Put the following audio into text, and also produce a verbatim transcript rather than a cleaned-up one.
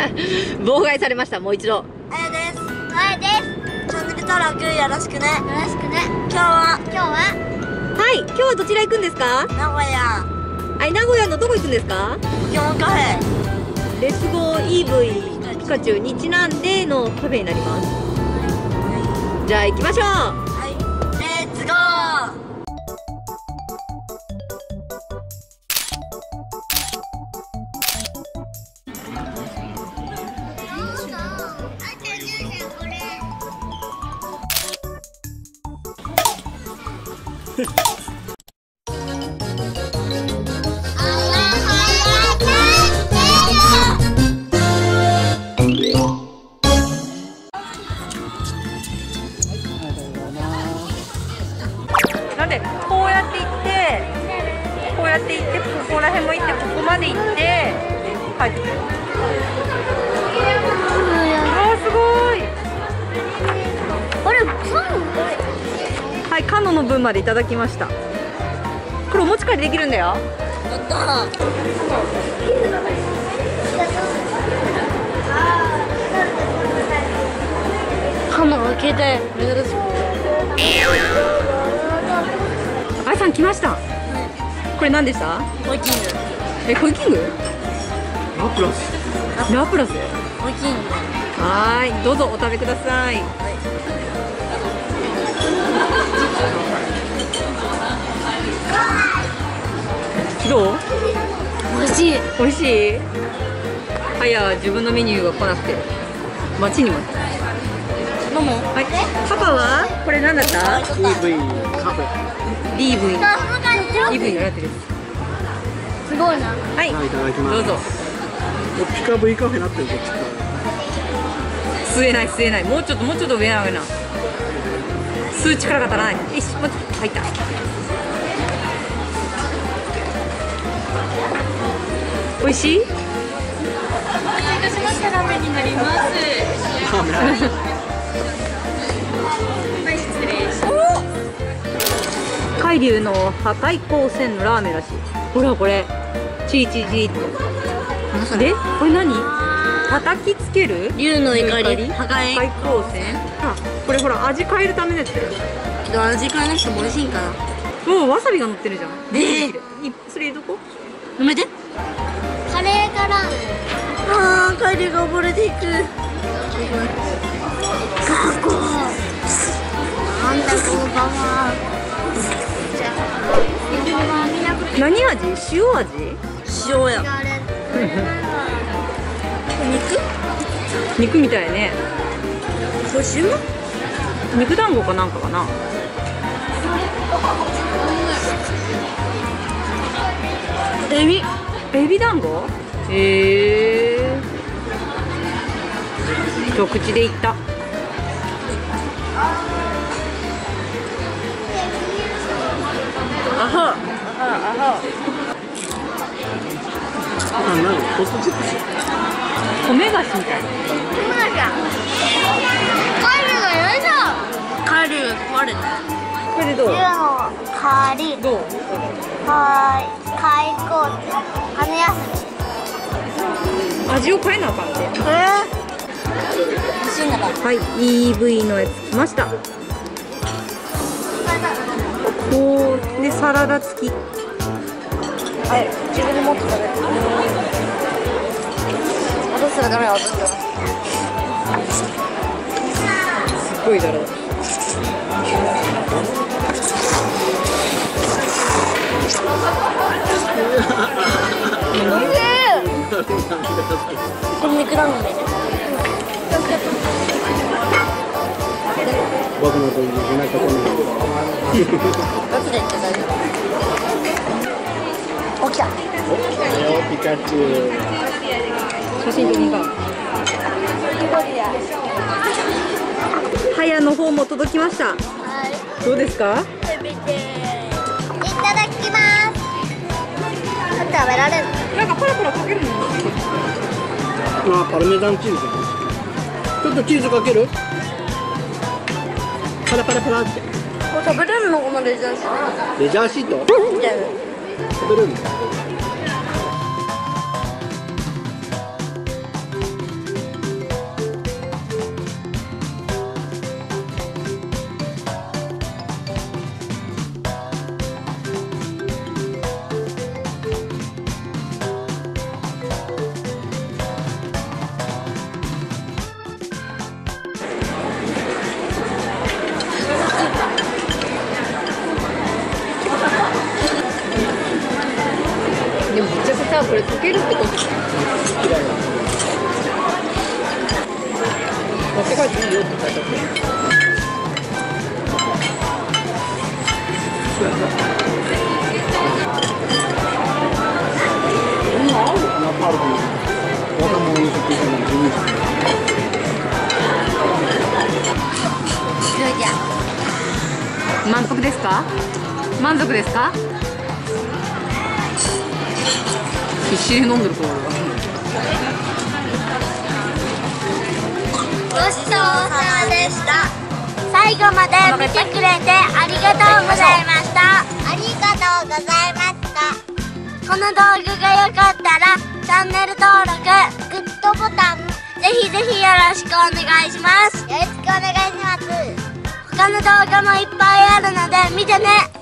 妨害されました。もう一度。 あやです。あやです。チャンネル登録よろしくね。よろしくね。今日は今日ははい、今日はどちら行くんですか？ 名古屋。 はい、名古屋のどこ行くんですか？ ポケモンカフェ。 レッツゴー イーブイ ピカチュウにちなんでのカフェになります。じゃあ行きましょう。 はい、レッツゴー。 なんでこうやって行ってこうやって行ってここら辺も行ってここまで行って帰ってくる。あーすごい。 あれ、 はい、カノの分までいただきました。これお持ち帰りできるんだよ。 やったー。カノが携帯珍しい。 あいさん来ました。これ何でした？ ホイキング。 え、ホイキング？ ラプラス。 ラプラス？ ホイキング。 はーい、どうぞお食べください。どう？ 美味しい。 美味しい？はや自分のメニューが来なくて待ちに待って。 ママ。 はい。パパはこれ何だった？ イーブイ カフェ。 ディーブイ。ディーブイのラテです。 すごいな。 はい。 はい、いただきます。 どうぞ。 ピカ V カフェになってるこっちから。 吸えない吸えない。もうちょっともうちょっと上上げな。吸う力が足らない。よし、もうちょっと入った。美味しい？ お待たせしました。ラーメンになります。 ラーメン。 はい、失礼します。 海流の破壊光線のラーメンらしい。ほらこれチリチリチリってで、これ何？叩きつける竜の怒り。 破破壊。 壊光線。あ、これほら味変えるためのやつだよ。 けど味変えなくても美味しいんかな。 もうわさびが乗ってるじゃん。 えーいそれどこ？ やめて。カレーかラーメン。ああ、カレーが溺れていく。ガコ。なんだこのババア。 何味？塩味？ 塩や。肉？ 肉みたいね。 これ塩？ 肉団子かなんかかな。 エビ。 エビ団子？へえ。一口でいった。 あは。あは。 あ、なんかポテトチップス。 米菓子みたいな。 カエルがやだ。カエルが壊れた。 これでどう？ 竜のカリ。 どう？ はい。開口。羽休み。 味を変えなあかんって。 えー。欲しいんだから。 はい、イーブイ のやつ来ました。こうでサラダ付き。 はい、自分で持って食べる。落としたらダメだ。 すっごいだろう。 これ肉団子ね。 僕のというなことに。 ガチで言って大丈夫。起きた。 お、ピカチュウ。 写真撮りに行こう。はやの方も届きました。 はい。 どうですか？ 食べて。いただきます。食べられる。 なんかパラパラかけるの？ あ、パルメザンチーズ。ちょっとチーズかける？パラパラパラって。 これ食べれるのこのレジャーシート。 レジャーシート？ みたいな。 食べれるの？ これ溶けるってこと？持って帰っていいよって書いてあって。満腹ですか？満足ですか？必死に飲んでると思う。 ごちそうさまでした。最後まで見てくれてありがとうございました。ありがとうございました。この動画が良かったらチャンネル登録、グッドボタンぜひぜひよろしくお願いします。よろしくお願いします。他の動画もいっぱいあるので見てね。